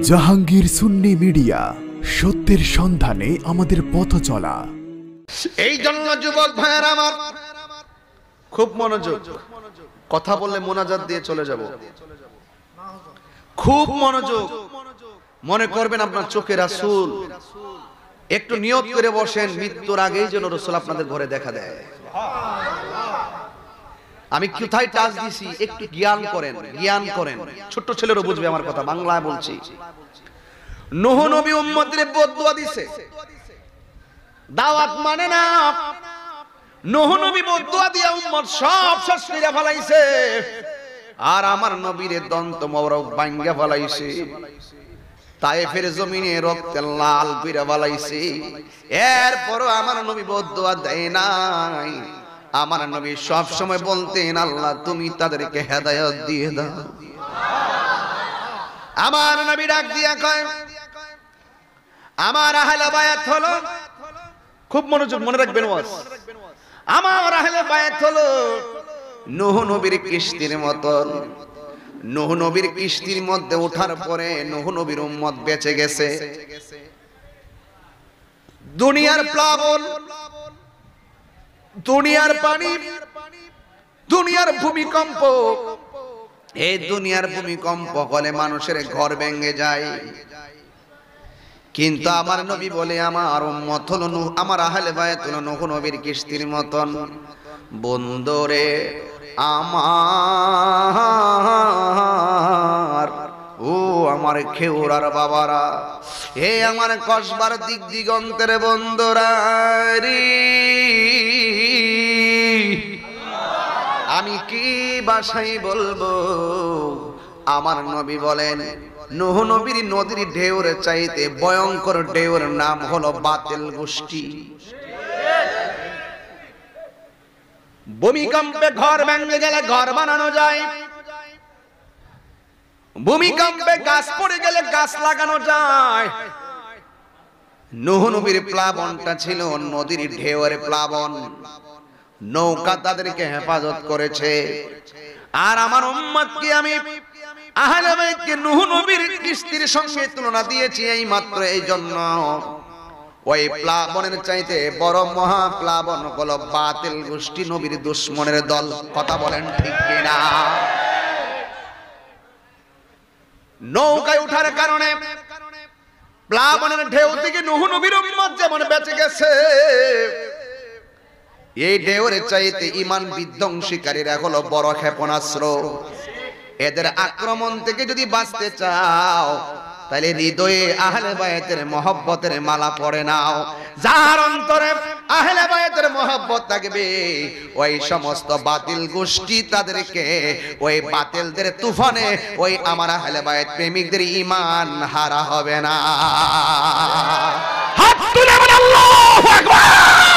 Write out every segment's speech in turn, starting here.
জাহাঙ্গীর সুন্নি media, সত্যের সন্ধানে আমাদের পথ চলা। এই জন্য যুবক ভাইয়েরা আমার খুব মনোযোগ, কথা বললে মোনাজাত দিয়ে চলে যাব, খুব মনোযোগ। মনে করবেন আপনার চোখে রাসূল, একটু নিয়ত করে বসেন মৃত্যুর আগেই যেন রাসূল আপনাদের ঘরে দেখা দেয়। আমি কোথায় টাচ দিছি একটু জ্ঞান করেন, জ্ঞান করেন। ছোট ছেলেরও বুঝবে আমার কথা, বাংলায় বলছি। নূহ নবী উম্মতরে বদদুয়া দিছে, দাওয়াত মানে না। নূহ নবী বদদুয়া দিয়া উম্মত সব শেষ করে ফেলাইছে, আর আমার নবীর দন্ত মোবারক ভাঙ্গা ফেলাইছে। তায়েফের জমিনে রক্তে লাল কইরা ফেলাইছে। এরপরও আমার নবী বদদুয়া দেয় নাই। আমার নবী সব সময় বলতেন, আল্লাহ তুমি তাদেরকে হেদায়েত দিয়ে দাও। আমার নবী ডাক দিয়া কয়, আমার আহলে বায়াত হলো, খুব মনোযোগ মনে রাখবেন ওয়াজ, আমার আহলে বায়াত হলো নূহ নবীর কিস্তির মতন। নূহ নবীর কিস্তির মধ্যে ওঠার পরে নূহ নবীর উম্মত বেঁচে গেছে। দুনিয়ার প্লাবন, দুনিয়ার পানি, দুনিয়ার ভূমিকম্প, এই দুনিয়ার ভূমিকম্প হলে মানুষের ঘর ভেঙে যায়। কিন্তু আমার নবী বলে, আমার উম্মত হলো নূহ, আমার আহলে বায়াত হলো নূহ নবীর কিস্তির মতন। বন্দরে আমার, ও আমার খেউরার বাবারা, হে আমার কসবার দিক দিগন্তের বন্দরা রে, আমি কি ভাষায় বলবো? আমার নবী বলেন, নূহ নবীর নদীর ঢেউর চাইতে ভয়ঙ্কর ঢেউর নাম হলো বাতিল গোষ্ঠী। ভূমিকম্পে ঘর ভেঙে গেলে ঘর বানানো যায়, ভূমিকম্পে গাছ পড়ে গেলে গাছ লাগানো যায়। নূহ নবীর প্লাবনটা ছিল নদীর ঢেউয়ের প্লাবন, নৌকা তাদেরকে হেফাজত করেছে। আর আমার উম্মতকে আমি আহলে বাইতকে নূহ নবীর কিস্তির সঙ্গে তুলনা দিয়েছি এই মাত্র এই জন্য, ওই প্লাবনের চাইতে বড় মহা প্লাবন হলো বাতিল গোষ্ঠী, নবীর দুশমনের দল। কথা বলেন ঠিক কিনা? নৌকায় ওঠার কারণে প্লাবনের ঢেউ থেকে নূহ নবীর উম্মত যেমন বেঁচে গেছে, এই ঢেউর চাইতে ঈমান বিধ্বংসীকারীরা হলো বড় ক্ষেপণাস্ত্র। এদের আক্রমণ থেকে যদি বাঁচতে চাও, তাহলে হৃদয়ে আহলে বায়াতের মহব্বতের মালা পড়ে নাও। যার অন্তরে আহলে বায়াতের মহব্বত থাকবে, ওই সমস্ত বাতিল গোষ্ঠী তাদেরকে ওই বাতিলদের তুফানে ওই আমার আহলে বায়াত প্রেমিকদের ঈমান হারা হবে না। হাত তুলে বলেন আল্লাহু আকবার,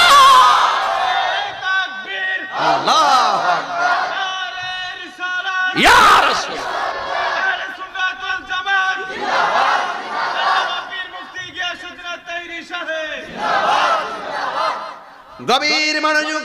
তাকবীর, আল্লাহু আকবার, ইয়া রাসূল। গভীর মনোযোগ,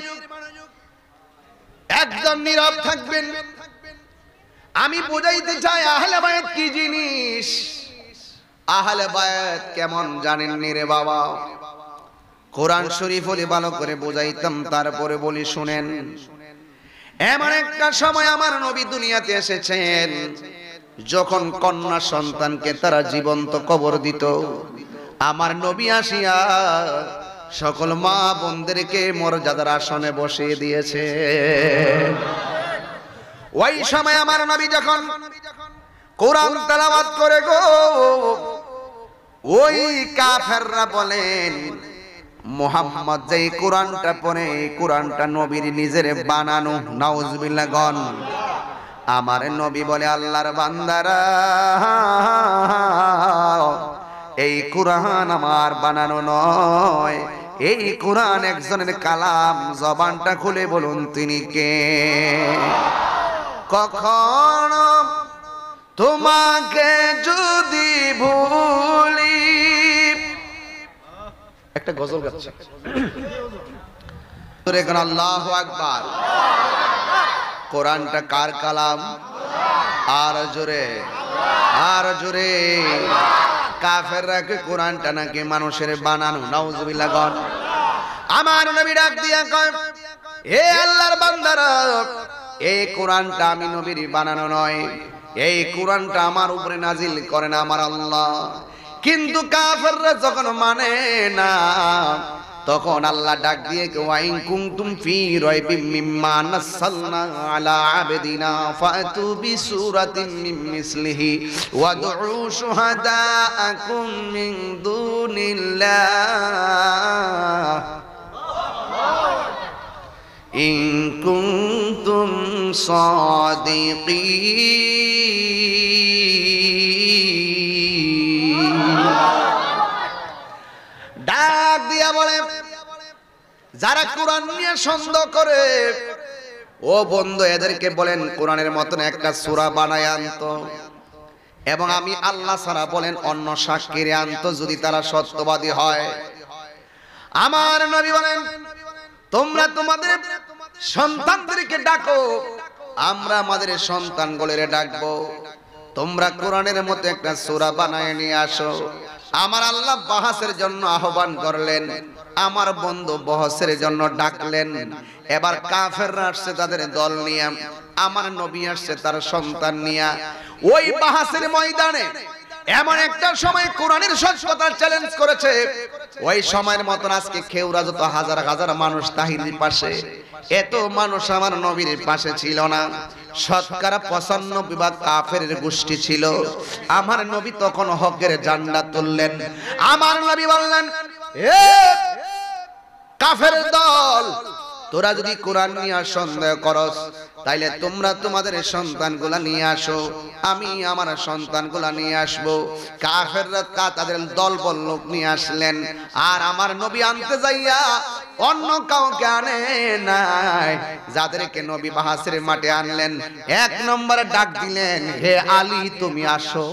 একদম নীরব থাকবেন। আমি বুঝাইতে চাই আহলে বায়াত কি জিনিস। আহলে বায়াত কেমন জানেননি রে বাবা? কোরআন শরীফ হলে ভালো করে বুঝাইতাম, তারপরে বলি শুনেন। এমন একটা সময় আমার নবী দুনিয়াতে এসেছেন, যখন কন্যা সন্তানকে তারা জীবন্ত কবর দিত, আমার নবী আসিয়া সকল মা বোনদেরকে মর্যাদার আসনে বসিয়ে দিয়েছে। ওই সময় আমার নবী যখন কোরআন তেলাওয়াত করে গো, ওই কাফেররা বলেন, মুহাম্মদ যে কোরআনটা পড়ে, এই কোরআনটা নবীর নিজের বানানো। নাউজুবিল্লাহ গন। আমার নবী বলে, আল্লাহর বান্দারা, এই কোরআন আমার বানানো নয়, এই কোরআন একজনের কালাম। জবানটা খুলে বলুন তিনি কে? কখনো তোমাকে যদি ভুলি, একটা গজল গাচ্ছে, আল্লাহু আকবার। কোরআনটা কার কালাম? আর জোরে আর জোরে কাফেররা কি কোরআনটা নাকি মানুষের বানানো? নাউজুবিল্লাহ গণ। আমার নবী ডাক দিয়া কয়, হে আল্লাহর বান্দারা, এই কোরআনটা আমি নবীর বানানো নয়, এই কোরআনটা আমার উপরে নাজিল করেন আমার আল্লাহ। কিন্তু কাফেররা যখন মানে না, তখন আল্লাহ ডাক দিয়ে ওয়াইন কুনতুম ফি রাইবিম মিম্মা নাসালনা আলা আবদিনা ফাতু বিসূরাতিন মিন মিসলিহি ওয়াদউ শুহাদাআকুম মিন দুনিল্লাহ ইন কুনতুম সাদিকিন। ডাক দিয়া বলে, যারা কোরআন নিয়ে সন্দেহ করে, ও বন্ধু এদেরকে বলেন কোরআনের মতন একটা সূরা বানায় আনতো, এবং আমি আল্লাহ ছাড়া বলেন অন্য সাক্ষীরে আনতো যদি তারা সত্যবাদী হয়। আমার নবী বলেন, তোমরা তোমাদের সন্তানদেরকে ডাকো, আমরা আমাদের সন্তানগুলোরে ডাকবো, তোমরা কোরআনের মতো একটা সূরা বানায় নিয়ে আসো। আমার আল্লাহ বাহাসের জন্য আহ্বান করলেন, আমার বন্ধু বহসের জন্য ডাকলেন। এবার কাফেররা আসছে তাদের দল নিয়ে, আমার নবী আসছে তার সন্তান নিয়ে। ওই বাহাসের ময়দানে এমন একটা সময় কোরআনের সত্যতার চ্যালেঞ্জ করেছে, ওই সময়ের মতন আজকে খেউরা যত হাজার হাজার মানুষ তাহিরির পাশে, এত মানুষ আমার নবীর পাশে ছিল না। শতকরা 95% কাফেরের গোষ্ঠী ছিল। আমার নবী তখন হকের ঝান্ডা তুললেন। আমার নবী বললেন, এ কাফের দল, তোরা যদি কোরআন নিয়ে সন্দেহ করস, তাইলে তোমরা তোমাদের সন্তানগুলা নিয়ে আসো, আমি আমার সন্তানগুলা নিয়ে আসবো। কাফেররা তাদের দলবল লোক নিয়ে আসলেন, আর আমার নবী আনতে যাইয়া অন্য কাউকে আনে নাই। যাদেরকে নবী বাহাসের মাঠে আনলেন, এক নম্বরে ডাক দিলেন, হে আলী তুমি আসো।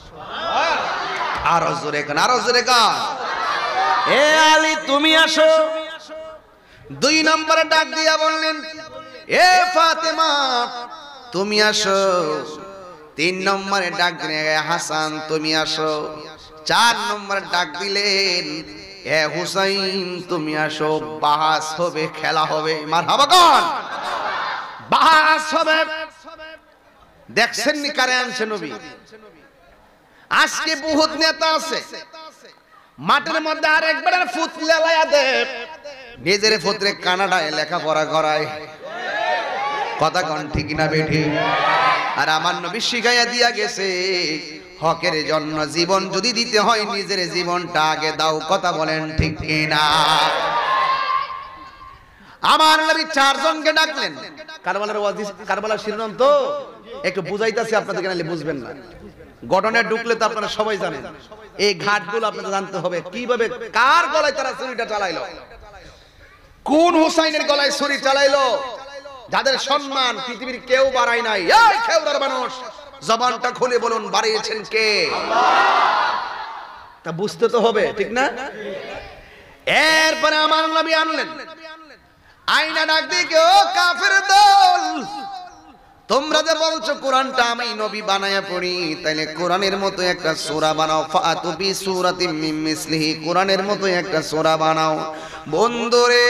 আরো জোরে কান, আরো জোরে কান, হে আলী তুমি আসো। দুই নম্বরে ডাক দিয়া বললেন, এ ফাতেমা তুমি আসো। তিন নম্বরে ডাক দিলেন, এ হাসান তুমি আসো। চার নম্বরে ডাক দিলেন, এ হুসাইন তুমি আসো। বাহাস হবে, খেলা হবে। মারহাবা কোন, বাহাস হবে। দেখছেন নি কারে আনছে নবী? আজকে বহুত নেতা আছে মাঠের মধ্যে আরেকবার ফুতলে লায়া দেব, নিজের পুত্রে কানাডায় লেখাপড়া করায়। কথা কোন ঠিক না বেঠি? আর আমার নবী শিখাইয়া দিয়া গেছে, হকের জন্য জীবন যদি দিতে হয় নিজের জীবনটা আগে দাও। কথা বলেন ঠিক কিনা? আমার নবী চারজনকে ডাকলেন। কারবালার শিরোনাম তো একটু বুঝাইতাছি আপনাদের, কেন বুঝবেন না। ঘটনায় ঢুকলে তো আপনারা সবাই জানেন। এই ঘাটগুলো আপনাদের জানতে হবে, কিভাবে কার গলায় তারা ছুরিটা চালাইলো, কোন হুসাইনের গলায় ছুরি চালাইলো, যাদের সম্মান পৃথিবীর কেউ বাড়ায় নাই। এই খেউরার মানুষ, জবানটা খুলে বলুন, বাড়িয়েছেন কে? তা বুঝতে তো হবে, ঠিক না? এরপরে আমার নবী আনলেন আয়না, ডাক দিয়ে, ও কাফের দল, তোমরা যে বলছো কোরআনটা আমি নবী বানায়া পড়ি, তাইলে কোরআনের মতো একটা সূরা বানাও। ফাতু বিসূরাতিন মিন মিসলিহি, কোরআনের মতো একটা সূরা বানাও। বন্ধুরে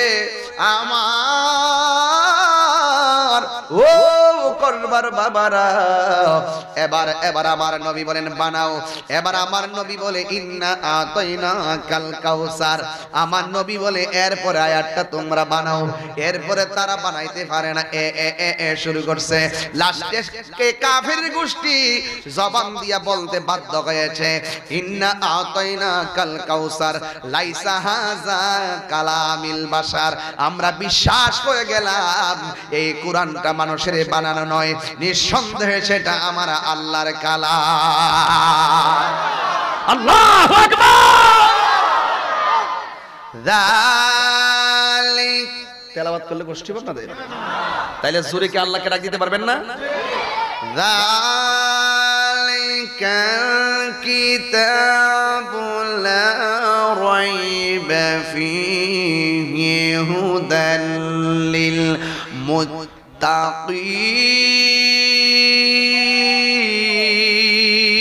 আমার, ও করবার বাবারা, এবার আমার নবী বলেন বানাও। এবার আমার নবী বলে, ইন্না আতাইনা কাল কাউসার। আমার নবী বলে, এরপর আয়াতটা তোমরা বানাও। এরপরে তারা বানাইতে পারে না, এ শুরু করছে। লাস্টে কে কাফের গোষ্ঠী জবান দিয়া বলতে বাধ্য হয়েছে, ইন্না আতাইনা কাল কাউসার লাইসা হাযা কালামিল বাশার। আমরা বিশ্বাস করে গেলাম এই কোরআনটা মানুষের বানানো নয়, নিঃসন্দেহে সেটা আমার আল্লাহর কালাম। আল্লাহু আকবার। যালিক, তেলাওয়াত করলে কষ্ট হবে আপনাদের? তাইলে জোরে কি আল্লাহকে ডাক দিতে পারবেন না? যালিকাল কিতাবু লা রাইবা ফীহি হুদাল লিল মুত্তাকিন।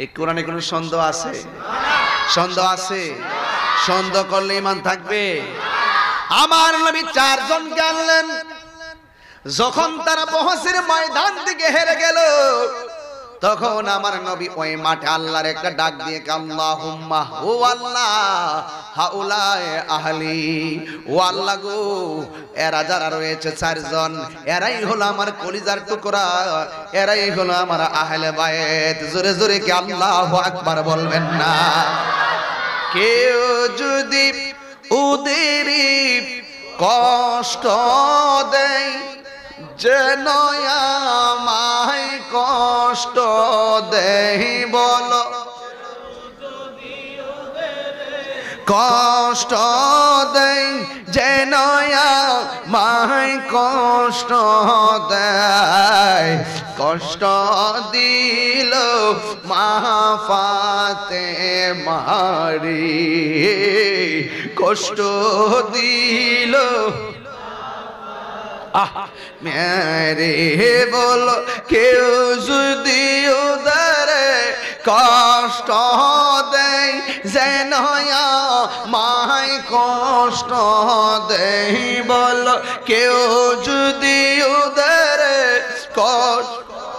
এই কোরআনে কোনো সন্দেহ আছে? সন্দেহ আছে? সন্দেহ করলে ঈমান থাকবে? আমার নবী চারজনকে আনলেন। যখন তারা বহসের ময়দান থেকে হেরে গেল, তখন আমার নবী ওই মাঠে আল্লাহর একটা ডাক দিয়ে আল্লাহুম্মা, ও আল্লাহ, হাউলায়ে আহলি, ও আল্লাহ গো, এরা যারা রয়েছে চারজন, এরাই হলো আমার কলিজার টুকরা, এরাই হলো আমার আহলে বায়েত। জোরে জোরে কি আল্লাহু আকবার বলবেন না? কেউ যদি ওদের কষ্ট দেয়, যেন আমায় কষ্ট দেয়, বলো কষ্ট দেয়, যেন আমায় কষ্ট দেয়। কষ্ট দিল মা ফাতেমারে, কষ্ট দিল মেরে, বলো কেউ যদি উদারে কষ্ট দেয়, যেন মায় কষ্ট দেয়, বলো কেউ যদি উদারে কষ্ট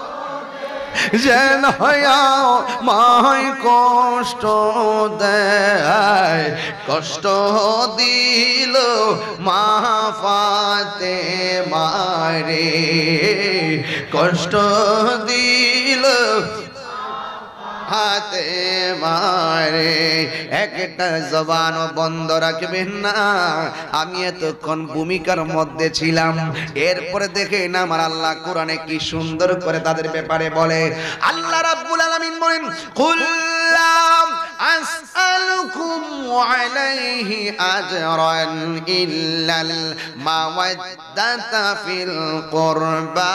যেন মায় কষ্ট দেয়। কষ্ট দিল মা ফাতেমারে, কষ্ট দিল হাতে মারে। একটা জবান বন্ধ রাখবেন না। আমি এতক্ষণ ভূমিকার মধ্যে ছিলাম, এরপরে দেখেন আমার আল্লাহ কোরআনে কি সুন্দর করে তাদের ব্যাপারে বলে। আল্লাহ রাব্বুল আলামিন বলেন, কুল লা আসআলুকুম আলাইহি আজরান ইল্লাল মাওয়াদ্দাতা ফিল কুরবা।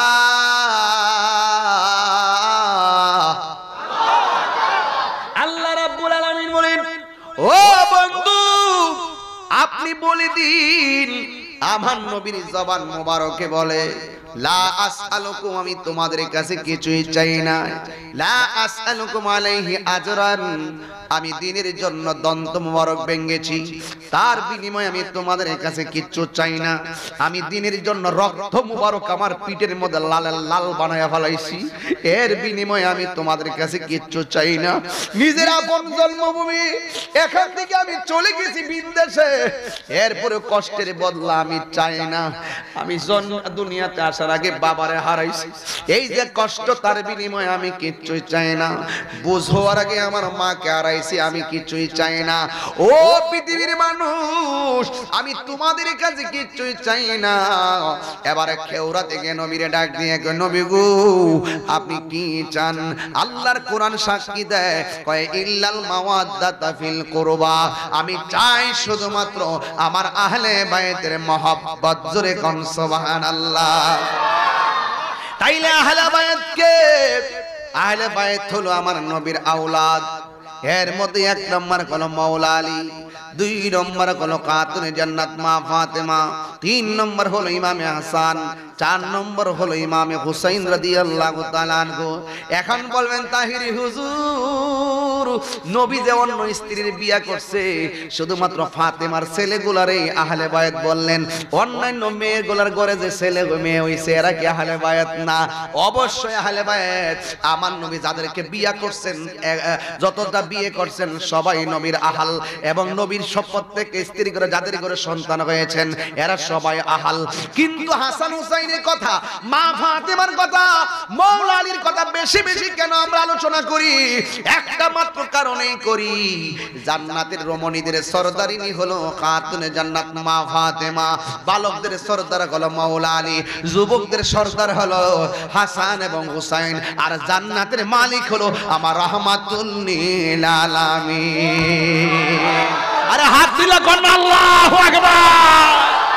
ও বন্ধু, আপনি বলে দিন, আমার নবীর জবান মোবারকে বলে, লা আসআলুকুম, আমি তোমাদের কাছে কিছুই চাই না, লা আসআলুকুম আলাইহি আজরান, আমি দ্বীনের জন্য দন্ত মোবারক ভেঙেছি, তার বিনিময়ে আমি তোমাদের কাছে কিচ্ছু চাই না। আমি দ্বীনের জন্য রক্ত মোবারক আমার পিঠের মধ্যে লাল লাল বানায়া ফেলাইছি, এর বিনিময়ে আমি তোমাদের কাছে কিচ্ছু চাই না। নিজের আপন জন্মভূমি, এখান থেকে আমি চলে গেছি বিদেশে, এরপরে কষ্টের বদলা আমি চাই না। আমি দুনিয়াতে আসার আগে বাবারে হারাইছি, এই যে কষ্ট, তার বিনিময়ে আমি কিচ্ছুই চাই না। বুঝ হওয়ার আগে আমার মাকে হারাইছি, আমি কিছুই চাই না। ও পৃথিবীর মানুষ, আমি তোমাদের কাছে কিছুই চাই না। এবারে খেওরা থেকে নবীরে ডাক দিয়ে, নবী গো, আপনি কি চান? আল্লাহর কোরআন সাক্ষী দেয়, কয় ইল্লাল মাওয়াদ্দাতা ফিল কুরবা, আমি চাই শুধুমাত্র আমার আহলে বায়তের মহব্বত। জোরে কোন সুবহানাল্লাহ। তাইলে আহলে বায়ত কে? আহলে বায়ত হলো আমার নবীর আওলাদ। এর মধ্যে এক নম্বর হলো মাওলা আলী, দুই নম্বর হলো খাতুনে জান্নাত মা ফাতেমা, তিন নম্বর হলো ইমামে হাসান, চার নম্বর হলো ইমামে হুসাইন রাদিয়াল্লাহু তাআলা আনহু। এখন বলবেন তাহিরি হুজুর, নবী যে অন্য স্ত্রীর বিয়া করছে, শুধুমাত্র ফাতেমার ছেলেগুলারে আহলে বায়াত বললেন, অন্যান্য মেয়েগুলার ঘরে যে ছেলে মেয়ে হইছে এরা কি আহলে বায়াত না? অবশ্যই আহলে বায়াত। আমার নবী যাদেরকে বিয়া করছেন, যতটা বিয়ে করছেন, সবাই নবীর আহাল, এবং নবীর প্রত্যেক স্ত্রী করে যাদের ঘরে সন্তান হয়েছেন এরা সবাই আহাল। কিন্তু হাসান হুসাইনের কথা, মা ফাতেমার কথা, মাওলা আলীর কথা বেশি বেশি কেন আমরা আলোচনা করি? একটা মাত্র কারণেই করি, জান্নাতের রমণীদের সরদারিনী হলো খাতুনে জান্নাত মা ফাতেমা, বালকদের সরদার হলো মাওলা আলী, যুবকদের সরদার হলো হাসান এবং হুসাইন, আর জান্নাতের মালিক হলো আমার রাহমাতুল লিল আলামিন। আরে হাত দিলা কোন আল্লাহু আকবার,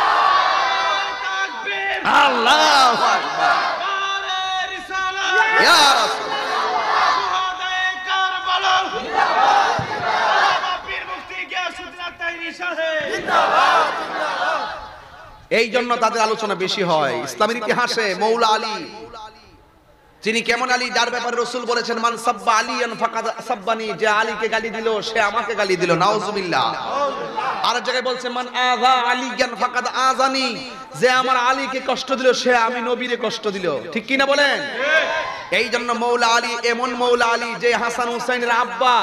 আল্লাহু আকবার, ইয়া রাসূল সুহাদায়ে কারবালা, পীর মুফতি গিয়াসউদ্দিন তাইরি সাহেব জিন্দাবাদ জিন্দাবাদ। এই জন্য তাদের আলোচনা বেশি হয়। ইসলামের ইতিহাসে মাওলা আলী তিনি কেমন আলী, যার ব্যাপারে রাসূল বলেছেন মান সাব্বা আলিয়ান ফাকাদ সাব্বানি, যে আলীকে গালি দিল সে আমাকে গালি দিল, নাউজুবিল্লাহ। আর জায়গায় বলছেন মান আযা আলিয়ান ফাকাদ আযানি, যে আমার আলীকে কষ্ট দিল সে আমি নবীরে কষ্ট দিল। ঠিক কি না বলেন? এই জন্য মৌলা আলী এমন মৌলা আলী যে হাসান হুসাইনের আব্বা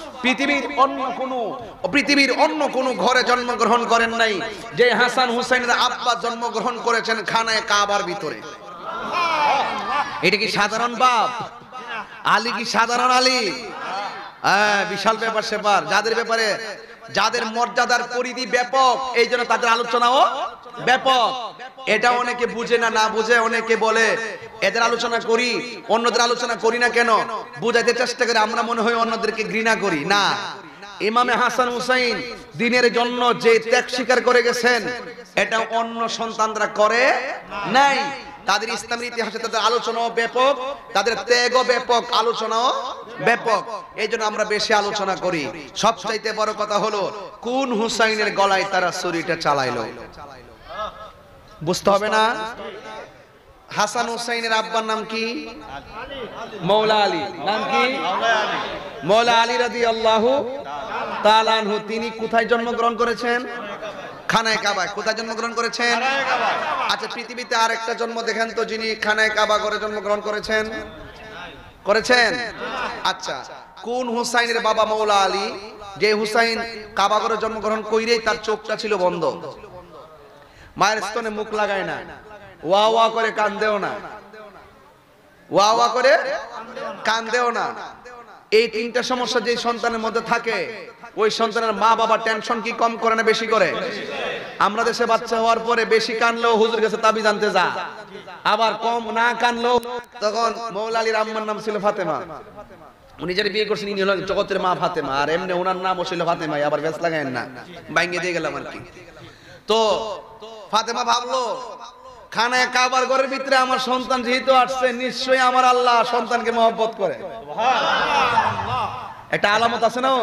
পৃথিবীর অন্য কোন ঘরে জন্মগ্রহণ করেন নাই, যে হাসান হুসাইনের আব্বা জন্মগ্রহণ করেছেন খানায় কাবার ভিতরে। এটা কি সাধারণ বাপ? আলী কি সাধারণ আলী? বিশাল ব্যাপার সেপার, যাদের ব্যাপারে যাদের মর্যাদার পরিধি ব্যাপক, এই জন্য তাদের আলোচনাও ব্যাপক। এটা অনেকে বুঝে না, না বুঝে অনেকে বলে এদের আলোচনা করি, অন্যদের আলোচনা করি না কেন, বুঝাইতে চেষ্টা করে আমরা মনে হয় অন্যদেরকে ঘৃণা করি। না, ইমামে হাসান হুসাইন দ্বীনের জন্য যে ত্যাগ স্বীকার করে গেছেন এটা অন্য সন্তানরা করে নাই। তাদের ইসলামের ইতিহাসে তাদের আলোচনাও ব্যাপক, তাদের ত্যাগও ব্যাপক, আলোচনাও ব্যাপক। এই জন্য আমরা বেশি আলোচনা করি। সবচাইতে বড় কথা হলো কোন হুসাইনের গলায় তারা ছুরিটা চালাইলো, বুঝতে হবে না? হাসান হুসাইনের আব্বার নাম কি? মৌলা আলী। নাম কি? মৌলা আলী রাদিয়াল্লাহু তাআলা আনহু। তিনি কোথায় জন্মগ্রহণ করেছেন? খানায় কাবায়। কোথায় জন্মগ্রহণ করেছেন? আচ্ছা, পৃথিবীতে আরেকটা জন্ম দেখেন তো যিনি খানায় কাবা করে জন্মগ্রহণ করেছেন? করেছেন? আচ্ছা, কোন হুসাইনের বাবা মৌলা আলী? যে হুসাইন কাবা করে জন্মগ্রহণ কইরেই তার চোখটা ছিল বন্ধ, মায়ের স্তনে মুখ লাগায় না, ওয়া ওয়া করে কান্দেও না, ওয়া ওয়া করে কান্দেও না। এই তিনটা সমস্যা যে সন্তানের মধ্যে থাকে ওই সন্তানের মা বাবা টেনশন কি কম করে না বেশি করে? আমরা দেশে বাচ্চা হওয়ার পরে বেশি কানলেও হুজুর কাছে তাবিজ আনতে যা, আবার কম না কানলেও। তখন মৌলা আলীর আম্মার নাম ছিল ফাতেমা, উনি যারা বিয়ে করছেন ইনি হলেন জগতের মা ফাতেমা, আর এমনি ওনার নাম ছিল ফাতেমা, আবার বেশ লাগায়েন না, বাইঙ্গে দিয়ে গেলাম আর কি। তো ফাতেমা ভাবলো খানায় কাবার ঘরের ভিতরে আমার সন্তান যেহেতু আসছে, নিশ্চয়ই আমার আল্লাহ সন্তানকে মহব্বত করে, একটা আলামত আছে না?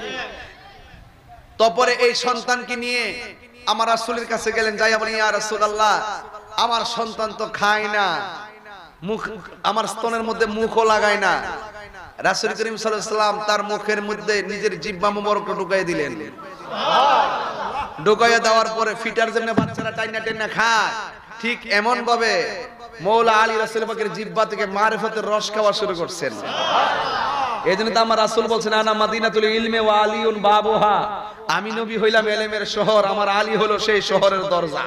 তারপরে এই সন্তানকে নিয়ে আমার রাসূলের কাছে গেলেন, যাই বলেন ইয়া রাসূলুল্লাহ আমার সন্তান তো খায় না, মুখ আমার স্তনের মধ্যে মুখও লাগায় না। রাসূল করিম সাল্লাল্লাহু আলাইহি ওয়াসাল্লাম তার মুখের মধ্যে নিজের জিহ্বা মোবারক ঢুকাই দিলেন। ঢুকাইয়া দেওয়ার পরে ফিটার যেমন বাচ্চারা টাইনা টাইনা খায়, ঠিক এমন ভাবে মৌলা আলী রাসূল পাকের জিহ্বা থেকে মারিফতের রস খাওয়া শুরু করছেন। এইজন্য তো আমার রাসূল বলছেন আনা মাদিনাতুল ইলমি ওয়া আলিউন বাবুহা, আমি নবী হইলাম ইলমের শহর, আমার আলী হলো সেই শহরের দরজা।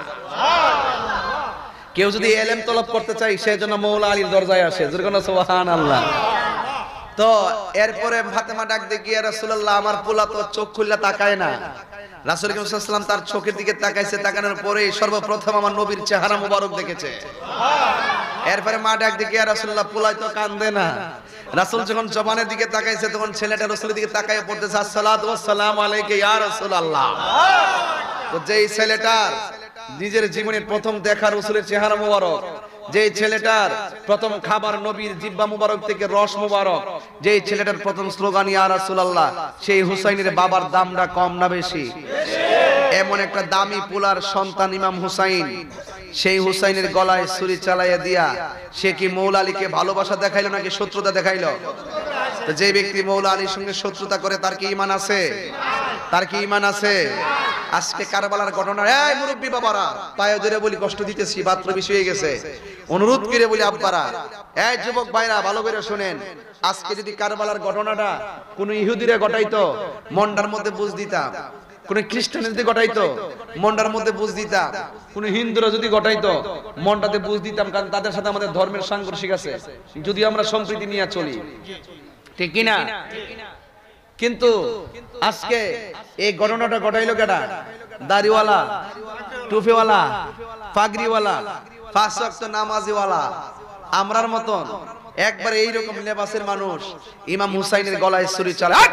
কেউ যদি ইলম তলব করতে চায় সেজন্য মৌলা আলীর দরজায় আসে, যেরকম সুবহানাল্লাহ। তো এরপরে ফাতেমা ডাক দিয়ে ইয়া রাসূলুল্লাহ আমার পোলা তো চোখ খুললা তাকায় না। রাসূল করিম সাল্লাল্লাহু আলাইহি ওয়াসাল্লাম তার চোখের দিকে তাকাইছে, তাকানোর পরে সর্বপ্রথম আমার নবীর চেহারা মোবারক দেখেছে। এরপরে মা ডাক দিয়ে ইয়া রাসূলুল্লাহ পোলাই তো কান্দে না। রাসূল যখন জবানের দিকে তাকাইছে তখন ছেলেটা রাসূলের দিকে তাকায় পড়তেছে আসসালাতু ওয়াসসালামু আলাইকা ইয়া রাসূলুল্লাহ। তো যেই ছেলেটার নিজের জীবনের প্রথম দেখা রাসূলের চেহারা মোবারক, যেই ছেলেটার প্রথম খাবার নবীর জিহ্বা মুবারক থেকে রস মুবারক, যেই ছেলেটার প্রথম স্লোগান ইয়া রাসূলুল্লাহ, সেই হুসাইনের বাবার দামটা কম না বেশি? এমন একটা দামি পোলার সন্তান ইমাম হুসাইন, সেই হুসাইনের গলায় ছুরি চালাইয়া দিয়া সে কি মৌলা আলীকে ভালোবাসা দেখাইলো নাকি শত্রুতা দেখাইলো? তো যে ব্যক্তি মৌলা আলীর সঙ্গে শত্রুতা করে তার কি ঈমান আছে? তার কি ঈমান আছে? আজকে কারবালার ঘটনা, এই মুরব্বি বাবারা পায়ে ধরে বলি কষ্ট দিতেছি, বাত্র বেশি হয়ে গেছে, অনুরোধ করে বলি আব্বারা, এই যুবক ভাইরা ভালো করে শুনেন, আজকে যদি কারবালার ঘটনাটা কোন ইহুদিরে ঘটাইতো মনটার মধ্যে বুঝ দিতাম, কোন খ্রিস্টান যদি ঘটাইতো মনটার মধ্যে বুঝ দিতাম, কোন হিন্দুরা যদি ঘটাইতো মনটাতে বুঝ দিতাম, কারণ তাদের সাথে আমাদের ধর্মের সাংঘর্ষিক আছে, যদি আমরা সম্প্রীতি নিয়ে চলি, ঠিক কিনা? কিন্তু আজকে এই ঘটনাটা ঘটাইলো কেডা? দাড়িওয়ালা, টুপিওয়ালা, পাগড়িওয়ালা, পাঁচ ওয়াক্ত নামাজিওয়ালা, আমরার মতন একবারে এইরকম লেবাসের মানুষ ইমাম হুসাইনের গলায় ছুরি চালায়।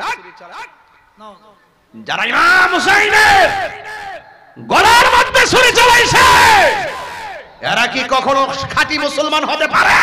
যারা ইমাম হুসাইনের গলার মধ্যে ছুরি চালাইছে এরা কি কখনো খাঁটি মুসলমান হতে পারে?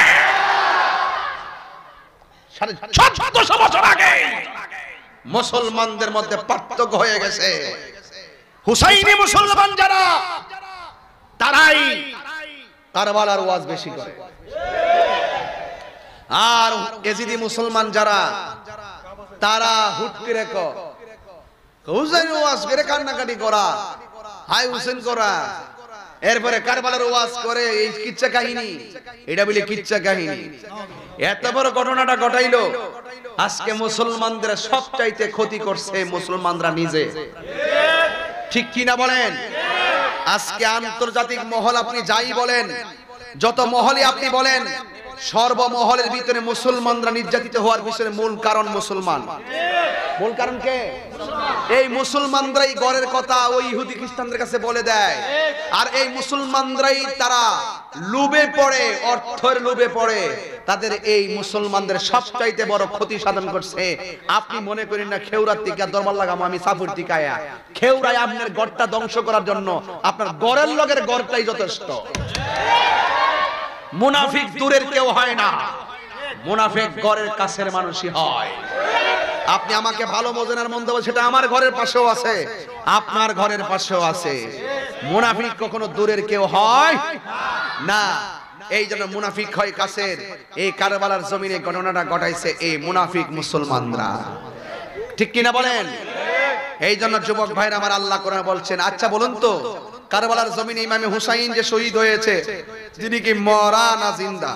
1400 বছর আগে মুসলমানদের মধ্যে পার্থক্য হয়ে গেছে। হুসাইনি মুসলমান যারা তারাই কারবালার ওয়াজ বেশি করে। আর এজিদি মুসলমান যারা তারা হুট করে হুসাইন ওয়াজ করে কান্নাকাটি করা, হাই হুসেন করা, এরপরে কারবালার ওয়াজ করে এই কিচ্ছা কাহিনী, এটা বলে কিচ্ছা কাহিনী। এত বড় ঘটনাটা ঘটাইলো, আজকে মুসলমানদের সবচাইতে ক্ষতি করছে মুসলমানরা নিজে, ঠিক কি না বলেন? আজকে আন্তর্জাতিক মহল আপনি যাই বলেন, যত মহলে আপনি বলেন, সর্বমহলের ভিতরে মুসলমানরা নির্যাতিত হওয়ার পিছনে মূল কারণ মুসলমান। মূল কারণ কে? এই মুসলমানরাই ঘরের কথা ওই ইহুদি খ্রিস্টানদের কাছে বলে দেয়, আর এই মুসলমানরাই তারা লোভে পড়ে, অর্থের লোভে পড়ে তাদের এই মুসলমানদের সবচাইতে বড় ক্ষতি সাধন করছে। আপনি মনে করেন না খেউরার টিকা দরবার লাগাম আমি সাফুর টিকায়া, খেউরায় আপনার ঘরটা ধ্বংস করার জন্য আপনার ঘরের লগের ঘরটাই যথেষ্ট। মুনাফিক দূরের কেউ হয় না, মুনাফিক ঘরের কাছের মানুষই হয়। আপনি আমাকে ভালো বোঝেন আর মন্দ বলেন, সেটা আমার ঘরের পাশেও আছে, আপনার ঘরের পাশেও আছে। মুনাফিক কখনো দূরের কেউ হয় না, এই জন্য মুনাফিক হয় কাছের। এই কারবালার জমিনে ঘটনাটা ঘটাইছে এই মুনাফিক মুসলমানরা, ঠিক কিনা বলেন? এই জন্য যুবক ভাইরা আমার, আল্লাহ কোরআনে বলছেন, আচ্ছা বলুন তো কারবালার জমিনে ইমামে হুসাইন যে শহীদ হয়েছে, যিনি কি মরা না জিন্দা?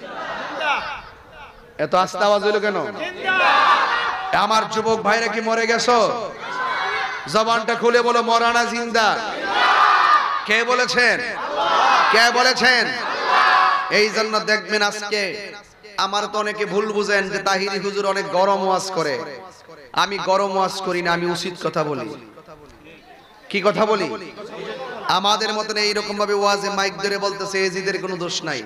এত আস্তে আওয়াজ হইল কেন? আমার যুবক ভাইরা কি মরে গেছো? জবানটা খুলে বলো, মরা না জিন্দা? কে বলেছেন? কে বলেছেন? এই জন্য দেখবেন আজকে আমার তো অনেকে ভুল বুঝেন যে তাহিরি হুজুর অনেক গরম ওয়াজ করে। আমি গরম ওয়াজ করি না, আমি উচিত কথা বলি। কি কথা বলি? আমাদের মতন এইরকম ভাবে ওয়াজে মাইক ধরে বলতেছে এজিদের কোনো দোষ নাই,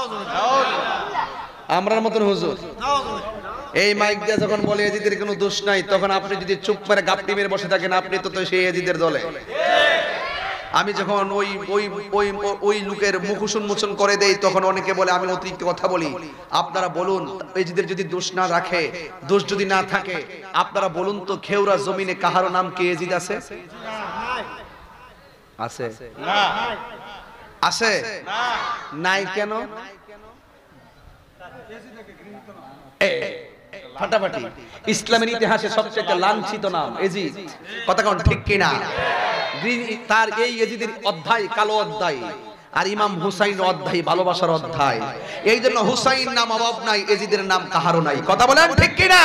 আমরার মতন হুজুর এই মাইক দিয়ে যখন বলে এজিদের কোনো দোষ নাই, তখন আপনি যদি চুপ করে গাপটি মেরে বসে থাকেন, আপনি তো সেই এজিদের দলে। আমি যখন ওই ওই ওই ওই লোকের মুখ উন্মোচন করে দেই, তখন অনেকে বলে আমি অতিরিক্ত কথা বলি। আপনারা বলুন, এজিদের যদি দোষ না রাখে, দোষ যদি না থাকে, আপনারা বলুন তো খেউরা জমিনে কাহারো নাম কে এজিদ আছে? আছে না? আছে নাই কেন? ফাটাফাটি ইসলামের ইতিহাসে সবচেয়ে লাঞ্ছিত নাম এজিদ, কথা কোন ঠিক কিনা? তার এই এজিদের অধ্যায় কালো অধ্যায়, আর ইমাম হুসাইন অধ্যায় ভালোবাসার অধ্যায়। এই জন্য হুসাইন নাম অভাব নাই, এজিদের নাম কাহারও নাই, কথা বলেন ঠিক কিনা?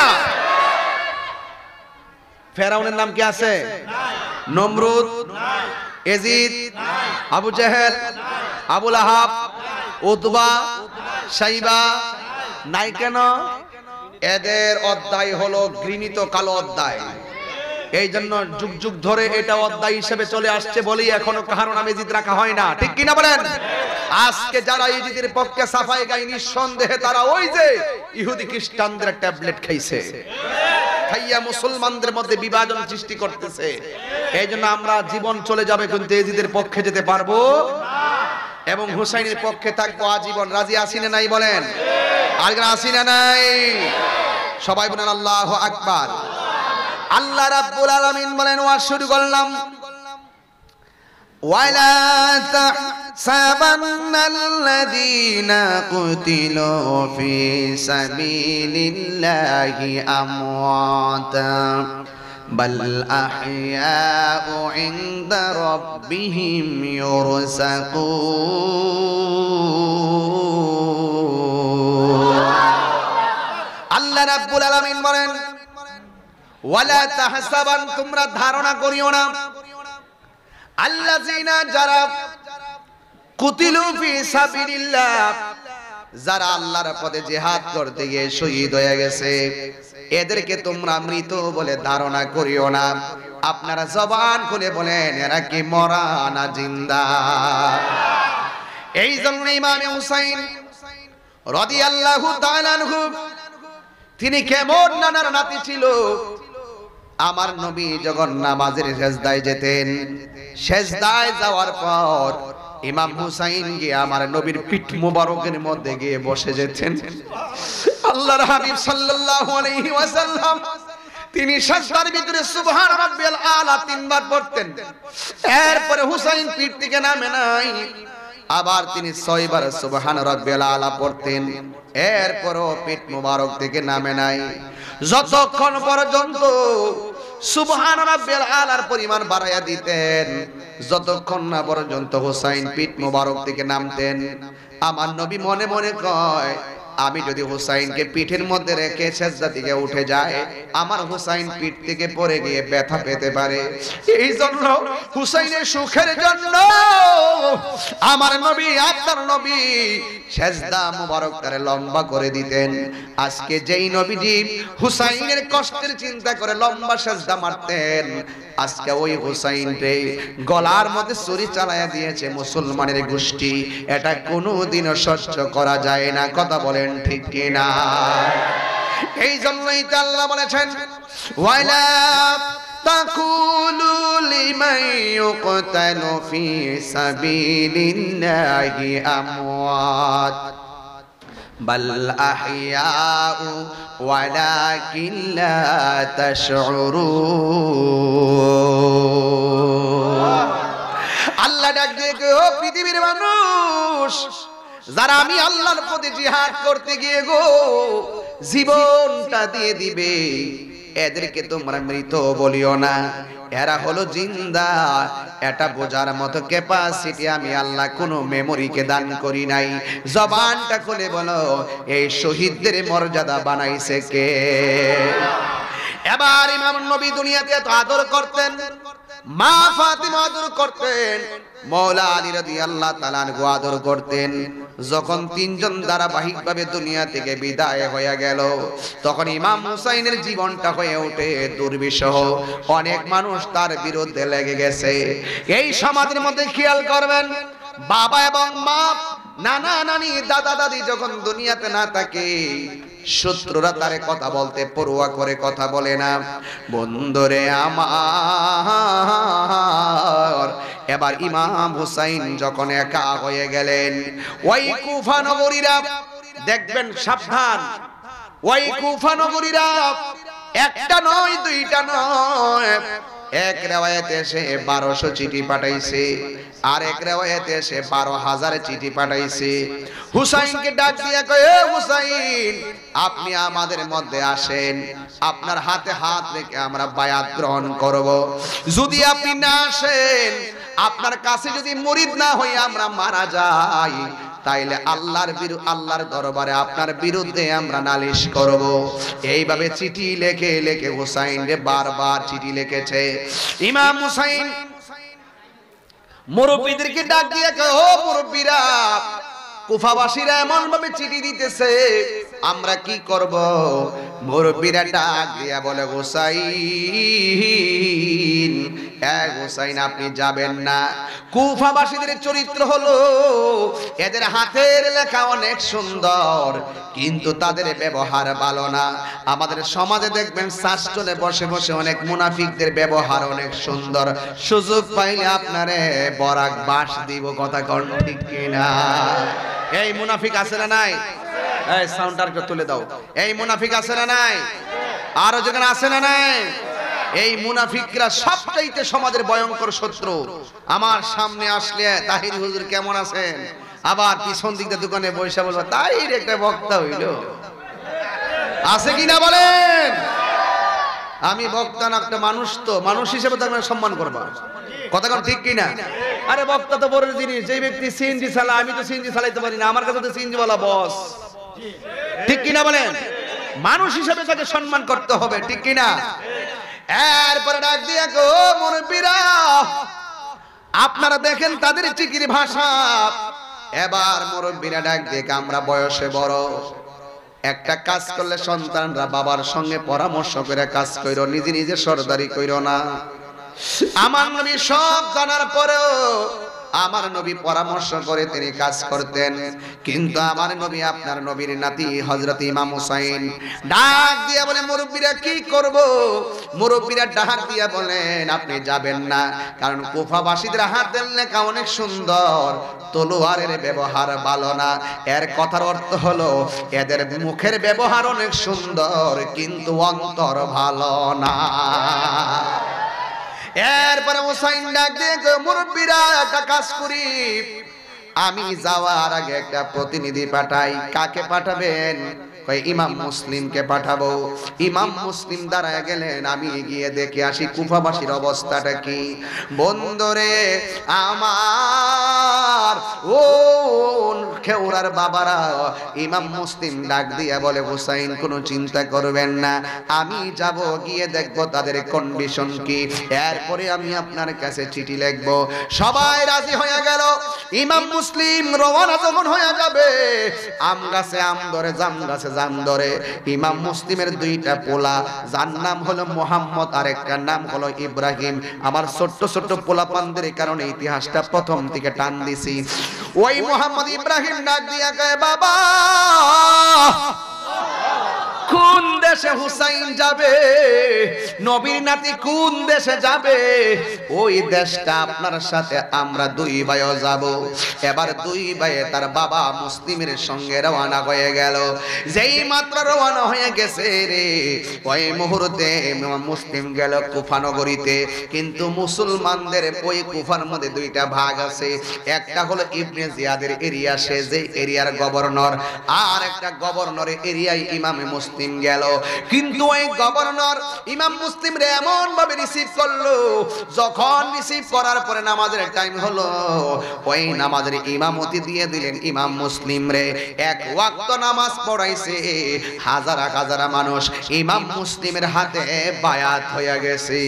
ফেরাউনের নাম কি আছে? Nimrod, Yazid, Abu Jahl, Abu Lahab, Utba, Shaiba নাই কেন? এদের অধ্যায় হলো ঘৃণিত কালো অধ্যায়। এই জন্য যুগ যুগ ধরে এটা অধ্যায় হিসেবে চলে আসছে বলেই এখনো কাহারো নামে এজিদ রাখা হয় না, ঠিক কিনা বলেন? আজকে যারা এজিদের পক্ষে সাফাই গায়, নিঃসন্দেহে তারা ওই যে ইহুদি খ্রিস্টানদের ট্যাবলেট খাইছে, খাইয়া মুসলমানদের মধ্যে বিভাজন সৃষ্টি করতেছে। এই জন্য আমরা জীবন চলে যাবে কিন্তু এজিদের পক্ষে যেতে পারবো এবং হুসাইনের পক্ষে থাকবো আজীবন। রাজি আছি না নাই বলেন? আর আছি না নাই? সবাই বলেন আল্লাহু আকবার। আল্লাহ রাব্বুল আলামিন বলেন, ওয়াজ শুরু করলাম, ওয়ালা তাহসাবান্নাল্লাযীনা কুতিলু ফি সাবিলিল্লাহি আমওয়াতা বাল আহইয়াউ ইনদা রাব্বিহিম ইউরযাকুন। আল্লাহ রাব্বুল আলামিন বলেন, ওয়ালা তাহসাবান, তোমরা ধারণা করিও না, আল্লাযিনা যারা কুতিলু ফি সাবিলিল্লাহ, যারা আল্লাহর পথে জিহাদ করতে গিয়ে শহীদ হয়ে গেছে, এদেরকে তোমরা মৃত বলে ধারণা করিও না। আপনারা জবান খুলে বলেন, এরা কি মরা না জিন্দা? এই জন্য ইমাম হুসাইন রাদিয়াল্লাহু তাআলা আনহু, তিনি কেমন নানার নাতি ছিল। আমার নবী যখন নামাজের সেজদায় যেতেন, সেজদায় যাওয়ার পর ইমাম হুসাইন গিয়ে আমার নবীর পিঠ মুবারকের মধ্যে গিয়ে বসে যেতেন। আল্লাহর হাবিব সাল্লাল্লাহু আলাইহি ওয়াসাল্লাম তিনি সেজদার ভিতরে সুবহান রাব্বিয়াল আলা তিনবার পড়তেন। এরপরে হুসাইন পিঠ থেকে নামে নাই, আবার তিনি 6 বার সুবহান রাব্বিয়াল আলা পড়তেন, এরপরও পেট মোবারক থেকে নামে নাই। যতক্ষণ পর্যন্ত সুবহান রাব্বিয়াল আলার পরিমাণ বাড়াইয়া দিতেন, যতক্ষণ না পর্যন্ত হুসাইন পেট মোবারক থেকে নামতেন। আমার নবী মনে মনে কয়, আমি যদি হুসাইনকে পিঠের মধ্যে রেখে সেজদা থেকে উঠে যায়, আমার হুসাইন পিঠ থেকে পড়ে গিয়ে ব্যথা পেতে পারে। এই জন্য হুসাইনের সুখের জন্য আমার নবী, আপনার নবী সেজদা মুবারক করে লম্বা করে দিতেন। আজকে যেই নবীজি হুসাইনের কষ্টের চিন্তা করে লম্বা সেজদা মারতেন, আজকে ওই হুসাইন রে গলার মধ্যে ছুরি চালায়া দিয়েছে মুসলমানের গোষ্ঠী। এটা কোনোদিনও সহ্য করা যায় না। কথা বলেন ঠিক কিনা? এই জন্যই তো আল্লাহ বলেছেন, ওয়ালা তাকুলু লিমান ইউকতালু ফি সাবিলিল্লাহি আমওয়াত বাল আহইয়াউ ওয়ালাকিন লা তাশউরুন। আল্লাহ ডাক দিয়ে ও পৃথিবীর মানুষ, যারা আমি আল্লাহর পথে জিহাদ করতে গিয়ে গো জীবনটা দিয়ে দিবে, এদেরকে তোমরা মৃত বলিও না, এরা হলো জিন্দা। এটা বোঝার মতো ক্যাপাসিটি আমি আল্লাহ কোনো মেমোরিকে দান করি নাই। জবানটা খুলে বলো, এই শহীদদের মর্যাদা বানাইছে কে? এবার ইমাম নবী দুনিয়াতে এত আদর করতেন, মা ফাতিমা আদর করতেন, মওলা আলী রাদিয়াল্লাহু তাআলা আনহু আদর করতেন। যখন তিনজন ধারাবাহিকভাবে দুনিয়া থেকে বিদায় হয়ে গেল, তখন ইমাম হুসাইনের জীবনটা হয়ে ওঠে দুর্বিষহ। অনেক মানুষ তার বিরুদ্ধে লেগে গেছে। এই সমাজের মধ্যে খেয়াল করবেন, বাবা এবং মা, নানা নানি, দাদা দাদি যখন দুনিয়াতে না থাকে, শত্রুরা তারে কথা বলতে পরোয়া করে কথা বলে না। বন্ধুরে আমার, এবার ইমাম হুসাইন যখন একা হয়ে গেলেন, ওই কুফা নগরীরা দেখবেন, সাবধান, ওই কুফা নগরীরা একটা নয়, দুইটা নয়, এক রিওয়ায়াতে এসে 1200 চিঠি পাঠাইছে, আর এক রিওয়ায়াতে এসে 12,000 চিঠি পাঠাইছে। হুসাইনকে ডাক দিয়া কয়, এ হুসাইন, আপনি আমাদের মধ্যে আসেন, আপনার হাতে হাত রেখে আমরা বায়াত গ্রহণ করব। যদি আপনি না আসেন, আপনার কাছে যদি মুরিদ না হই আমরা মারা যাই, তাইলে আল্লাহর দরবারে আপনার বিরুদ্ধে আমরা নালিশ করব। এইভাবে চিঠি লেখে লেখে হুসাইন রে বারবার চিঠি লিখেছে। ইমাম হুসাইন মুরব্বিদেরকে ডাক দিয়ে কয়, ও মুরব্বিরা, কুফাবাসীরা এমন ভাবে চিঠি দিতেছে, আমরা কি করব? মুরব্বিরা ডাক দিয়া বলে, হুসাইন, এক হুসাইন, আপনি যাবেন না। কুফাবাসীদের চরিত্র হলো, এদের হাতের লেখা অনেক সুন্দর, কিন্তু তাদের ব্যবহার ভালো না। আমাদের সমাজে দেখবেন শাসনে বসে বসে অনেক মুনাফিকদের ব্যবহার অনেক সুন্দর। সুযোগ পাইলে আপনারে বরাক বাস দিব। কথা কোন ঠিক কিনা? এই মুনাফিক আছে না নাই? এই সাউন্ডটাকে তুলে দাও। এই মুনাফিক আছে না নাই? আরো যেখানে আছে না নাই? এই মুনাফিকরা সবচাইতে সমাজের ভয়ঙ্কর শত্রু। আমার সামনে আসলে তাহির হুজুর কেমন আছেন, আবার পিছন দিক দিয়ে দোকানে বসে বলবো তাহির একটা বক্তা হইল, আছে কিনা বলেন? আমি বক্তা না, একটা মানুষ, তো মানুষ হিসেবে তো আমি সম্মান করবো। কথা কোন ঠিক কিনা? আরে বক্তা তো বড় জিনিস। যে ব্যক্তি সিএনজি চালায়, আমি তো সিএনজি চালাইতে পারি না, আমার কাছে তো সিএনজি ওয়ালা বস। ঠিক কিনা বলেন? মানুষ হিসেবে তাকে সম্মান করতে হবে। ঠিক কিনা? এরপরে ডাক দিয়ে গো মুরব্বিরা, আপনারা দেখেন তাদের চিকির ভাষা। এবার মুরব্বিরা ডাক দিয়ে, আমরা বয়সে বড়, একটা কাজ করলে সন্তানরা বাবার সঙ্গে পরামর্শ করে কাজ কইরো, নিজে নিজে সরদারি কইরো না। আমার নবী সব জানার পরেও আমার নবী পরামর্শ করে তিনি কাজ করতেন। কিন্তু আমার নবী, আপনার নবীর নাতি হযরত ইমাম হুসাইন ডাক দিয়া বলে, মুরব্বিরা কি করব? মুরব্বিরা ডাক দিয়া বলেন, আপনি যাবেন না, কারণ কুফাবাসীদের হাতের লেখা অনেক সুন্দর, তলোয়ারের ব্যবহার ভালো না। এর কথার অর্থ হলো, এদের মুখের ব্যবহার অনেক সুন্দর, কিন্তু অন্তর ভালো না। এরপরে হুসাইন ডাক দিয়ে, মুরব্বিরা একটা কাজ করি, আমি যাওয়ার আগে একটা প্রতিনিধি পাঠাই। কাকে পাঠাবেন? কই ইমাম মুসলিমকে পাঠাবো। ইমাম মুসলিম দাঁড়ায় গেলেন, আমি গিয়ে দেখে আসি কুফাবাসীর অবস্থাটা কি। বন্ধুরে আমার, ও খেউরার বাবারা, ইমাম মুসলিম ডাক দিয়া বলে, হুসাইন কোনো চিন্তা করবেন না, আমি যাব, গিয়ে দেখবো তাদের কন্ডিশন কি, এরপরে আমি আপনার কাছে চিঠি লিখবো। সবাই রাজি হয়ে গেল। ইমাম মুসলিম রওনা যখন হয়ে যাবে, আম গাছে আম ধরে, জাম গাছে জাম ধরে। ইমাম মুসলিমের দুইটা পোলা, যার নাম হলো মোহাম্মদ আর একটা নাম হলো ইব্রাহিম। আমার ছোট্ট ছোট্ট পোলাপানদের কারণে ইতিহাসটা প্রথম থেকে টান দিছি। ওই মোহাম্মদ ইব্রাহিম ডাক দিয়া কয়, বাবা কোন দেশে হুসাইন যাবে? নবীর নাতি কোন দেশে যাবে? ওই দেশটা আপনার সাথে আমরা দুই ভাইও যাব। এবার দুই ভাইয়ে তার বাবা মুসলিমের সঙ্গে রওনা হয়ে গেল। যেই মাত্র রওনা হয়ে গেছে রে, ওই মুহূর্তে মুসলিম গেল কুফা নগরীতে। কিন্তু মুসলমানদের ওই কুফার মধ্যে দুইটা ভাগ আছে, একটা হলো ইবনে জিয়াদের এরিয়া, সে যে এরিয়ার গভর্নর, আর একটা গভর্নরের এরিয়ায় ইমামে মুসলিম গেল। কিন্তু ওই গভর্নর ইমাম মুসলিম রে এমন ভাবে রিসিভ করলো, যখন রিসিভ করার পরে নামাজের টাইম হলো, ওই নামাজের ইমামতি দিয়ে দিলেন ইমাম মুসলিম রে। এক ওয়াক্ত নামাজ পড়াইছে, হাজার হাজার মানুষ ইমাম মুসলিমের হাতে বায়াত হয়ে গেছে।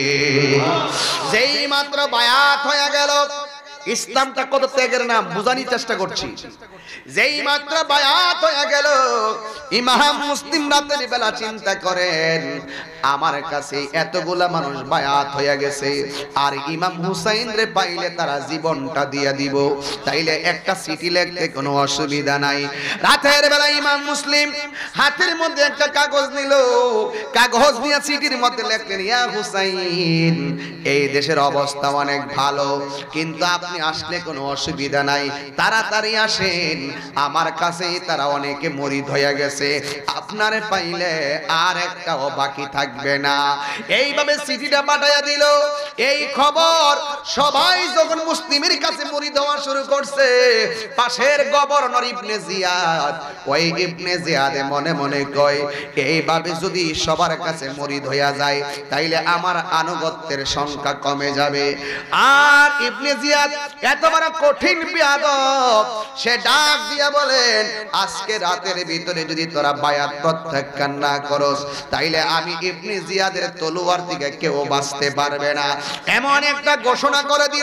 যেই মাত্র বায়াত হয়ে গেল, ইসলামটা কত ত্যাগের নাম বুঝানোর চেষ্টা করছি। যেই মাত্র বায়াত হয়ে গেল, ইমাম মুসলিম রাতের বেলা চিন্তা করেন, আমার কাছে এতগুলা মানুষ বায়াত হয়ে গেছে, আর ইমাম হুসাইন রে পাইলে তারা জীবনটা দিয়ে দিব, তাইলে একটা চিঠি লিখতে কোনো অসুবিধা নাই। রাতের বেলা ইমাম মুসলিম হাতের মধ্যে একটা কাগজ নিল, কাগজ নিয়ে চিঠির মধ্যে লিখলেন, ইয়া হুসাইন, এই দেশের অবস্থা অনেক ভালো, কিন্তু আপনি আসলে কোনো অসুবিধা নাই, তাড়াতাড়ি আসেন, আমার কাছে তারা অনেকে মরিদ হয়ে গেছে, আপনারে পাইলে আর একটাও বাকি থাকবে না। এইভাবে চিঠিটা পাঠাইয়া দিল। এই খবর সবাই যখন মুসলিমের কাছে মরিদ হওয়া শুরু করছে, পাশের গভর্নর ইবনে জিয়াদ, ওই ইবনে জিয়াদে মনে মনে কয়, এইভাবে যদি সবার কাছে মরিদ হইয়া যায়, তাইলে আমার আনুগত্যের সংখ্যা কমে যাবে। আর ইবনে জিয়াদ এত বড় কঠিন বিয়াদব, সে ডাক দিয়া বলেন, আজকে রাতের ভিতরে যদি তোরা বায়াত প্রত্যাখ্যান না করস, তাইলে আমি ইবনে জিয়াদের তলোয়ার থেকে কেউ বাঁচতে পারবে না। এমন একটা ঘোষণা করে দিল।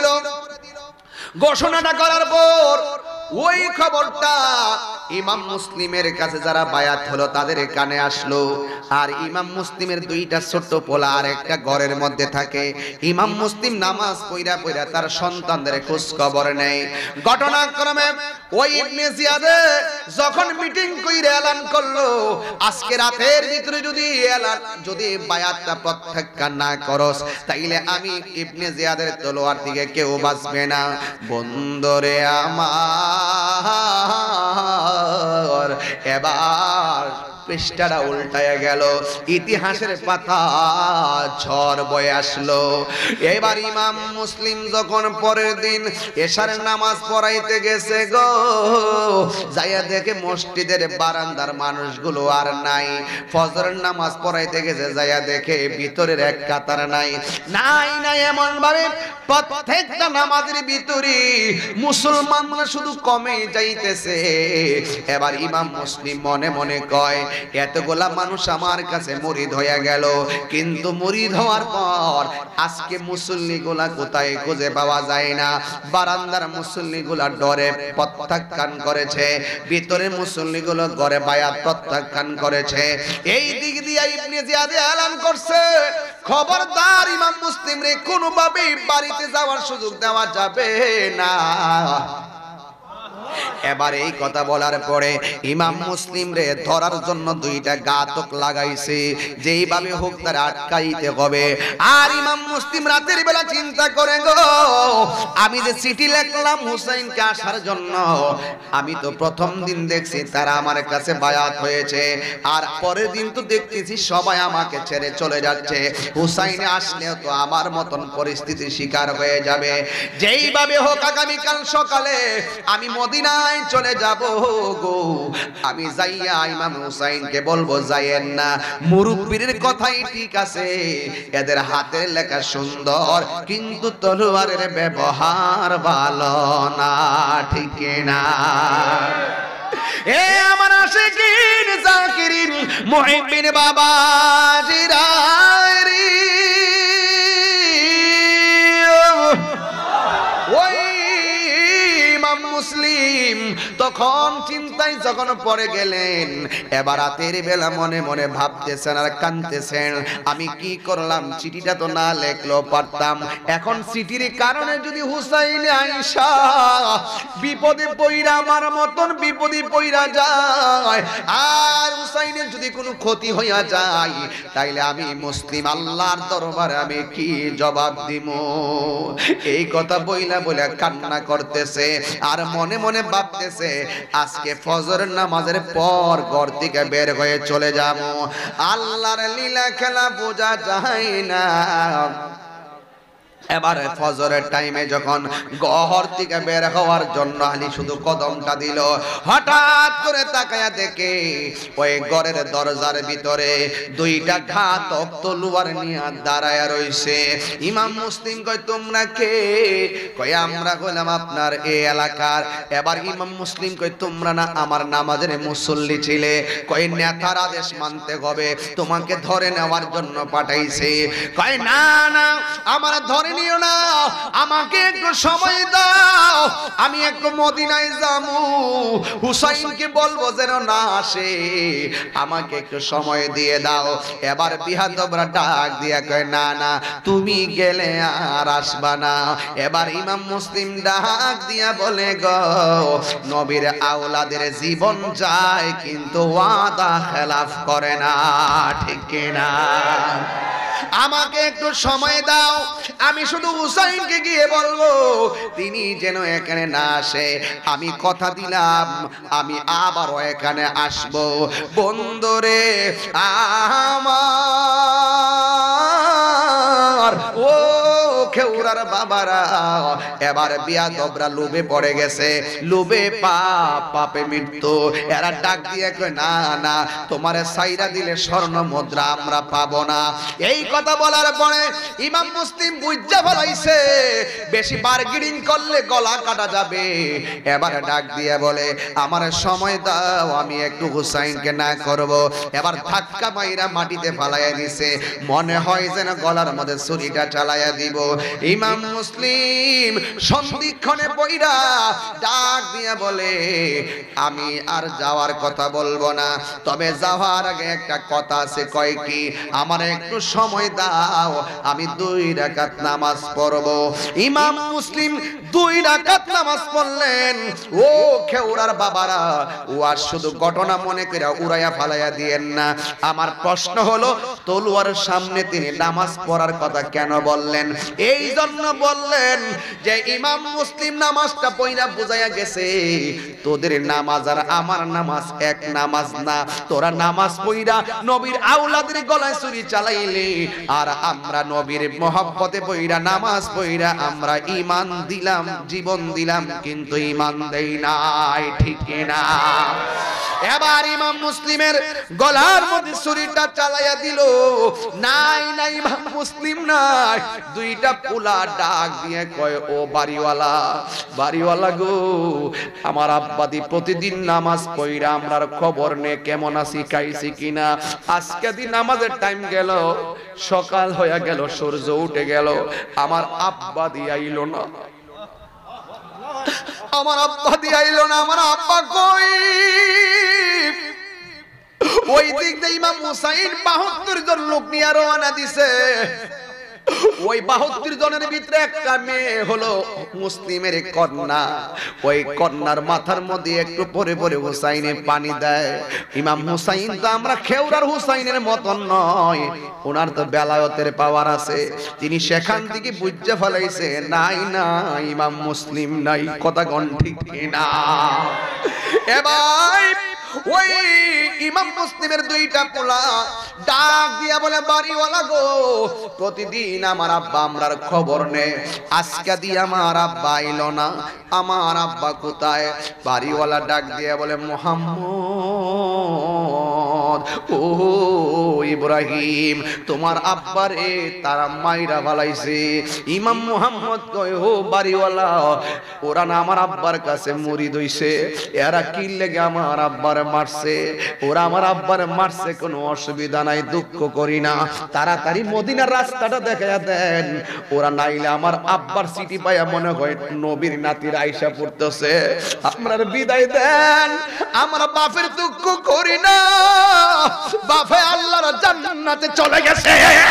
ঘোষণাটা করার পর ওই খবরটা ইমাম মুসলিমের কাছে যারা বায়াত হলো তাদের কানে আসলো। আর ইমাম মুসলিমের দুইটা ছোট্ট পোলা আর একটা ঘরের মধ্যে থাকে। ইমাম মুসলিম নামাজ পড়া পড়া তার সন্তানদের খোঁজ খবর নেয়। ঘটনাক্রমে ওই ইবনে জিয়াদে যখন মিটিং কইরা এলান করলো, আজকে রাতের ভিতরে যদি বায়াতটা প্রত্যাখ্যান না করস, তাইলে আমি ইবনে জিয়াদের তলোয়ার থেকে কেউ বাঁচবে না। বন্ধুরে আমার, এবার পৃষ্ঠাটা উল্টায়া গেল, ইতিহাসের পাতা ঝড় বয়ে আসলো। এবার ইমাম মুসলিম যখন পরের দিন এশার নামাজ পড়াইতে গেছে গো, যাইয়া দেখে মসজিদের বারান্দার মানুষগুলো আর নাই। ফজরের নামাজ পড়াইতে গেছে, যাইয়া দেখে ভিতরের এক কাতার নাই। এমন ভাবে প্রত্যেকটা নামাজের ভিতরে মুসলমানরা শুধু কমে যাইতেছে। এবার ইমাম মুসলিম মনে মনে কয়, এতগুলা মানুষ আমার কাছে মুরিদ হয়ে গেল, কিন্তু মুরিদ হওয়ার পর আজকে মুসল্লিগুলা কোথায় খুঁজে পাওয়া যায় না। বারান্দার মুসল্লিগুলা ডরে প্রত্যাখ্যান করেছে, ভিতরে মুসল্লিগুলো ঘরে বায়াত প্রত্যাখ্যান করেছে। এই দিক দিয়ে ইবনে জিয়াদ এলান করছে, খবরদার ইমাম মুসলিম রে কোনোভাবেই বাড়িতে যাওয়ার সুযোগ দেওয়া যাবে না। এবার এই কথা বলার পরে ইমাম মুসলিম রে ধরার জন্য দুইটা ঘাতক লাগাইছে, যেইভাবে হোক তার আটকাইতে হবে। আর ইমাম মুসলিম রাতের বেলা চিন্তা করে গো, আমি যে চিঠি লিখলাম হুসাইনকে আসার জন্য, আমি তো প্রথম দিন দেখছি তারা আমার কাছে বায়াত হয়েছে, আর পরের দিন তো দেখতেছি সবাই আমাকে ছেড়ে চলে যাচ্ছে। হুসাইন আসলেও তো আমার মতন পরিস্থিতির শিকার হয়ে যাবে। যেইভাবে হোক আগামীকাল সকালে আমি মদিনায় চলে যাব গো। আমি যাইয়া ইমাম হুসাইনকে বলবো যাইয়েন না, মুরব্বির কথাই ঠিক আছে, এদের হাতের লেখা সুন্দর কিন্তু তলোয়ারের ব্যবহার ভালো না, ঠিক না? এ আমার আশিকিন জাকিরিন মুহিব্বিন বাবাজিরা রে, ওই ইমাম মুসলিম তখন চিন্তায় যখন পড়ে গেলেন, এবার রাতের বেলা মনে মনে ভাবতেছেন আর কাঁদতেছেন, আমি কি করলাম, চিঠিটা তো না লেখলেও পারতাম। এখন চিঠির কারণে যদি হুসাইন আয়েশা বিপদে পইরা আমার মতন বিপদে পইরা যায়, আর হুসাইনের যদি কোনো ক্ষতি হইয়া যায়, তাইলে আমি মুসলিম আল্লাহর দরবারে আমি কি জবাব দিব? এই কথা বইলা বলে কান্না করতেছে আর মনে মনে ভাবতেছে, আজকে ফজর নামাজের পর ঘর থেকে বের হয়ে চলে যাবো। আল্লাহর লীলা খেলা বোঝা যায় না। এবারে ফজরের টাইমে যখন ঘর থেকে বের হওয়ার জন্য আলী শুধু কদমটা দিল, হঠাৎ করে তাকায়া দেখে ওই ঘরের দরজার ভিতরে দুইটা ঘাতক তলোয়ার নিয়ে দাঁড়ায়া রইছে। ইমাম মুসলিম কয়, তোমরা কে? কয়, আমরা কইলাম আপনার এই এলাকার। এবার ইমাম মুসলিম কয়, তোমরা না আমার নামাজের মুসল্লি ছিলে? কয়, নেতার আদেশ মানতে হবে, তোমাকে ধরে নেওয়ার জন্য পাঠাইছে। কয়, না না, আমার ধরে নিও না, আমাকে একটু সময় দাও, আমি একটু মদিনায় যাবো, হুসাইনকে বলবো যেন না আসে, আমাকে একটু সময় দিয়ে দাও। এবার বিহাদবরা ডাক দিয়া কয়, না না, তুমি গেলে আর আসবা না। এবার ইমাম মুসলিম ডাক দিয়া বলে, গো নবীর আওলাদের জীবন যায় কিন্তু ওয়াদা খেলাফ করে না, ঠিক না? আমাকে একটু সময় দাও, আমি শুধু হুসাইনকে গিয়ে বলবো তিনি যেন এখানে না আসে। আমি কথা দিলাম আমি আবারও এখানে আসবো। বন্ধুরে আমার, ও খেউরার বাবারা, এবার বিয়াদবরা লোভে পড়ে গেছে, লোভে পাপে মৃত্যু। এরা ডাক দিয়ে কয়, না না, তোমারে সাইরা দিলে স্বর্ণ মুদ্রা আমরা পাবো না। এই কথা বলার পরে ইমাম মুসলিম বুঝা ফলাইছে বেশি বার্গেনিং করলে গলা কাটা যাবে। এবার ডাক দিয়ে বলে, আমার সময় দাও, আমি একটু হুসাইনকে না করব। এবার ধাক্কা মাইরা মাটিতে ফালাইয়া দিছে, মনে হয় যেন গলার মধ্যে ছুরিটা চালাইয়া দিব। ইমাম মুসলিম সন্ধিক্ষণে পইরা ডাক দিয়া বলে, আমি আর যাওয়ার কথা বলবো না, তবে যাওয়ার আগে একটা কথা আছে। কয় কি? আমার একটু সময় দাও, আমি 2 রাকাত নামাজ পড়ব। ইমাম মুসলিম 2 রাকাত নামাজ পড়লেন। ও খেউরার বাবারা, ও আর শুধু ঘটনা মনে করে উড়াইয়া ফালাইয়া দিয়েন না। আমার প্রশ্ন হলো, তলোয়ারের সামনে তিনি নামাজ পড়ার কথা কেন বললেন? এই জন্য বললেন যে ইমাম মুসলিম নামাজটা পইরা বুঝাইয়া গেছে, তোদের নামাজ আর আমার নামাজ এক নামাজ না। তোরা নামাজ পইরা নবীর আওলাদের গলায় ছুরি চালাইলে, আর আমরা নবীর মহব্বতে পইরা নামাজ পইরা আমরা ঈমান দিলাম, জীবন দিলাম, কিন্তু ঈমান দেই নাই, ঠিক না? এবার ইমাম মুসলিমের গলার মধ্যে ছুরিটা চালাইয়া দিল। নাই নাই, ইমাম মুসলিম নাই। 2টা পোলা ডাক দিয়ে কয়, ও বাড়িওয়ালা, বাড়িওয়ালা গো, আমার আব্বাদি প্রতিদিন নামাজ পড়া আমরার খবর নে, কেমন আছি, খাইছি কিনা। আজকে দিন নামাজের টাইম গেল, সকাল হয়ে গেল, সূর্য উঠে গেল, আমার আব্বাদি আইলো না, আমার আব্বাদি আইলো না, আমার আব্বা কই? ওই দিক দিয়ে ইমাম হুসাইন 72 জন লোক নিয়ে রওনা দিছে। ওই 72 জনের ভিতরে একটা মেয়ে হলো মুসলিমের কন্যা। ওই কন্যার মাথার মধ্যে একটু পরে পরে হুসাইনে পানি দেয়। ইমাম হুসাইন তো আমরা খেউরার হুসাইনের মতন নয়, ওনার তো বেলায়েতের পাওয়ার আছে। তিনি সেখান থেকে বুঝে ফেলাইছে নাই না ইমাম মুসলিম নাই। কথা কোন ঠিক কিনা? এবার ওই ইমাম মুসলিমের দুইটা পোলা ডাক দিয়া বলে, বাড়িওয়ালা গো, প্রতিদিন আমার আব্বা আমরার খবর নে, আজকে দিয়ে আমার আব্বা আইলো না, আমার আব্বা কোথায়? বাড়িওয়ালা ডাক দিয়া বলে, মুহাম্মদ, ও ইব্রাহিম, তোমার আব্বারে তারা মাইরা ফালাইছে। ইমাম মুহাম্মদ কয়, ও বাড়িওয়ালা, ওরা না আমার আব্বার কাছে মুরিদ হইছে, এরা কি লেগে আমার আব্বার মারছে? ওরা আমার আব্বার মারছে, কোনো অসুবিধা নাই, দুঃখ করি না, তাড়াতাড়ি মদিনার রাস্তাটা দেখাইয়া দেন। ওরা নাইলে আমার আব্বার সিটি পাইয়া মনে হয় নবীর নাতির আইসা পড়তেছে, আপনার বিদায় দেন, আমরা বাপের দুঃখ করি না, বাপে আল্লাহর জান্নাতে চলে গেছে,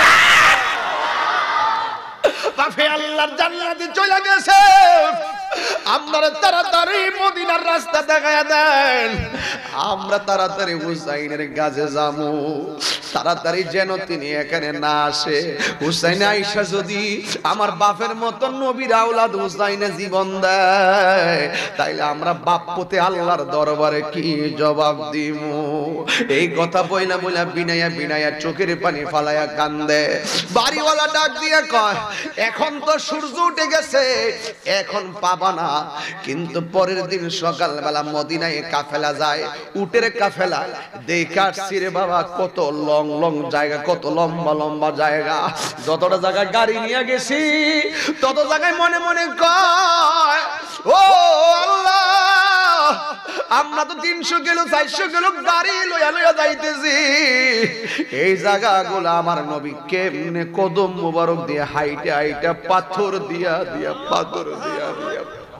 বাপে আল্লাহর জান্নাতে চলে গেছে, আমরা তাড়াতাড়ি মদিনার রাস্তা দেখায়া দেন, আমরা তাড়াতাড়ি হুসাইনের কাছে যাবো, তাড়াতাড়ি যেন তিনি এখানে না আসে। হুসাইন আয়েশা যদি আমার বাপের মতন নবীর আওলাদ হুসাইনে জীবন দেয়, তাইলে আমরা বাপ পতে আল্লাহর দরবারে কি জবাব দিব? এই কথা বইলা বইলা বিনায়া বিনায়া চোখের পানি ফালায়া কান্দে। বাড়িওয়ালা ডাক দিয়ে কয়, এখন তো সূর্য উঠে গেছে, এখন পাবা না, কিন্তু পরের দিন সকালবেলা মদিনায় কাফেলা যায়, উটের কাফেলা, দেখাচ্ছি রে বাবা কত লং লং জায়গা, কত লম্বা লম্বা জায়গা, যতটা জায়গায় গাড়ি নিয়ে গেছি তত জায়গায় মনে মনে কয়, ও আল্লাহ, আমরা তো 300 কিলো 400 কিলো গাড়ি লইয়া লইয়া যাইতেছি, এই জায়গাগুলো আমার নবী কেমনে কদম মোবারক দিয়ে হাইটে হাইটে পাথর দিয়া দিয়া পাথর দিয়া দিয়া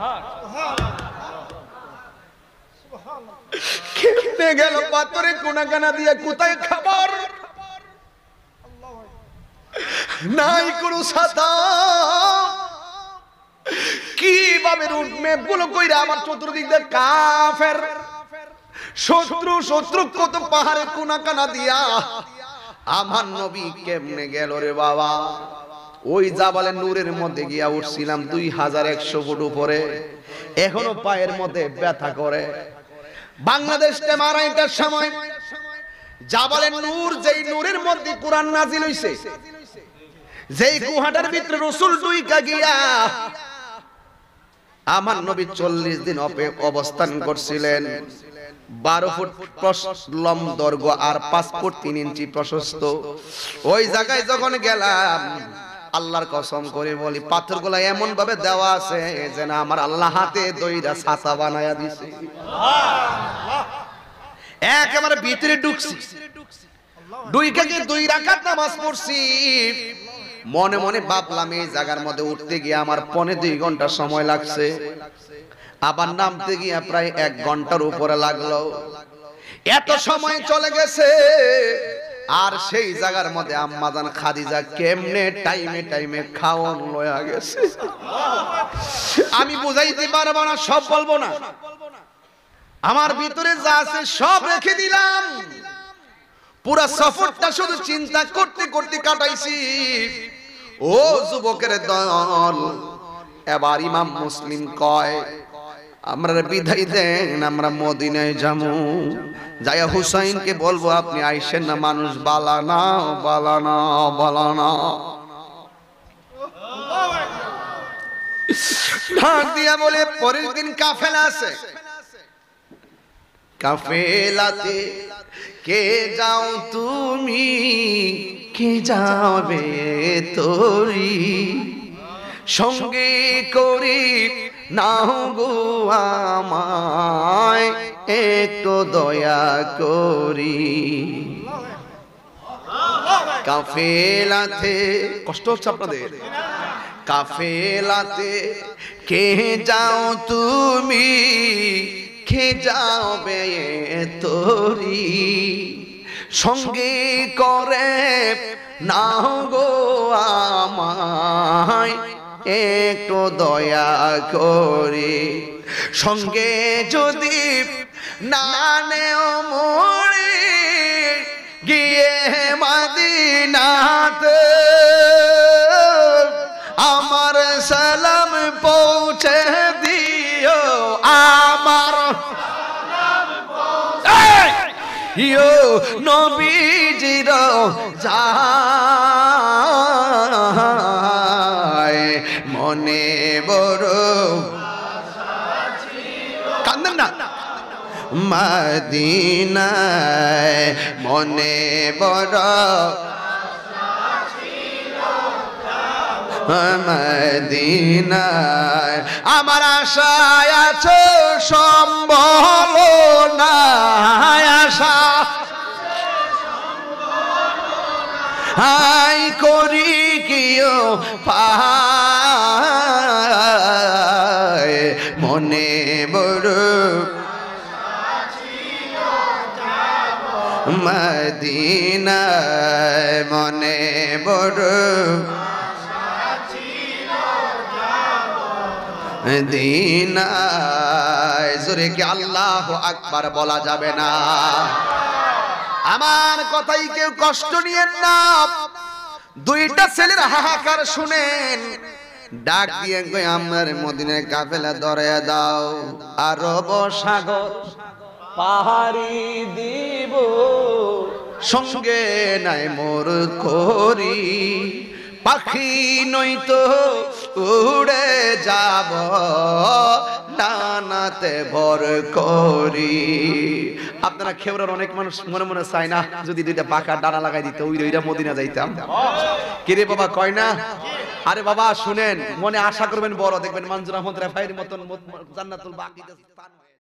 কেমনে গেল, পাথরে কোনাকানা দিয়া, কোথায় খাবার নাই, কোনো ছাতা, কিভাবে রুট ম্যাপ গুলো কইরা আমার চতুর্দিক দিয়ে কাফের শত্রু শত্রু কত পাহাড়ে কোনাকানা দিয়া আমার নবী কেমনে গেল রে বাবা? ওই জাবালে নূরের মধ্যে গিয়া উঠছিলাম 2100 ফুট উপরে, এখনো পায়ের মধ্যে ব্যথা করে। বাংলাদেশ মারাইটার সময় জাবালে নূর, যেই নূরের মধ্যে কোরআন নাজিল হইছে, যেই গুহাটার ভিতরে রাসূল ডুইকা গিয়া আমার নবী 40 দিন অবস্থান করছিলেন। 12 ফুট লম্ব দৈর্ঘ্য আর 5 ফুট 3 ইঞ্চি প্রশস্ত। ওই জায়গায় যখন গেলাম, আল্লাহর কসম করে বলি, পাথরগুলো এমন ভাবে দেওয়া আছে যেন আমার আল্লাহ হাতে দইরা ছাতা বানায়া দিছে। একেবারে ভিতরে ঢুকছি, দুইকে 2 রাকাত নামাজ পড়ছি। মনে মনে ভাবলাম এই জায়গার মধ্যে উঠতে গিয়ে আমার 1.5-2 ঘন্টা সময় লাগছে, আবার নামতে গিয়ে প্রায় 1 ঘন্টার উপরে লাগলো। এত সময় চলে গেছে, আর সেই জায়গার মধ্যে আম্মাজান খাদিজা কেমনে টাইমে টাইমে খাওয়ান লয়া গেছে, আমি বুঝাইতে পারবো না, সব বলবো না, আমার ভিতরে যা আছে সব রেখে দিলাম। পুরা সফরটা শুধু চিন্তা করতে করতে কাটাইছি। ও যুবকের দল, এবার ইমাম মুসলিম কয়, আমরা বিদায় দেন, আমরা মদিনায় যাবো, যাইয়া হুসাইনকে বলবো আপনি আইসেন না, মানুষ বালানা বালানা বালানা। ঢাক দিয়া বলে, পরের দিন কাফেলা আছে, কাফেলাতে কে যাও তুমি, কে যাবে তোরি, সঙ্গে করি নাও গো আমায় একটু দয়া করি। কাফেলাতে, কষ্ট হচ্ছে আপনাদের, কাফেলাতে কে যাও তুমি, কে যাবে তোরি, সঙ্গে করে নাও গো আমায় একটু দয়া করে, সঙ্গে যদি না নেও মোরে গিয়ে মদিনাতে, আমার সালাম পৌঁছে দিও, আমার ইয়ো নবীজির যায় মনে বড় কান্দেন না, মদিনায় মনে বড় মদিনায় আমার আশায় আছো সম্বল না, আশা হাই করি কিও পায় মনে বড় মদিনায় মনে বড় মদিনায়। জোরে কি আল্লাহু আকবার বলা যাবে না? আমার কথাই কেউ কষ্ট নিয়েন না। দুইটা ছেলের হাহাকার শুনেন, ডাক দিয়ে কই আমার মদিনার কাফেলা ধরে দাও, আরব সাগর পাহাড়ি দিব, সঙ্গে নাই মোর করি, পাখি নয়তো উড়ে যাব ডানাতে ভর করি। আপনারা খেউরার অনেক মানুষ মনে মনে চায় না যদি দুইটা পাকা ডানা লাগাই দিত, ওইটা মদিনা যাইতাম। কিরে বাবা কয় না? আরে বাবা শুনেন, মনে আশা করবেন বড়, দেখবেন মঞ্জুর আহমদ রাফাইয়ের মতন জান্নাতুল বাকিতে স্থান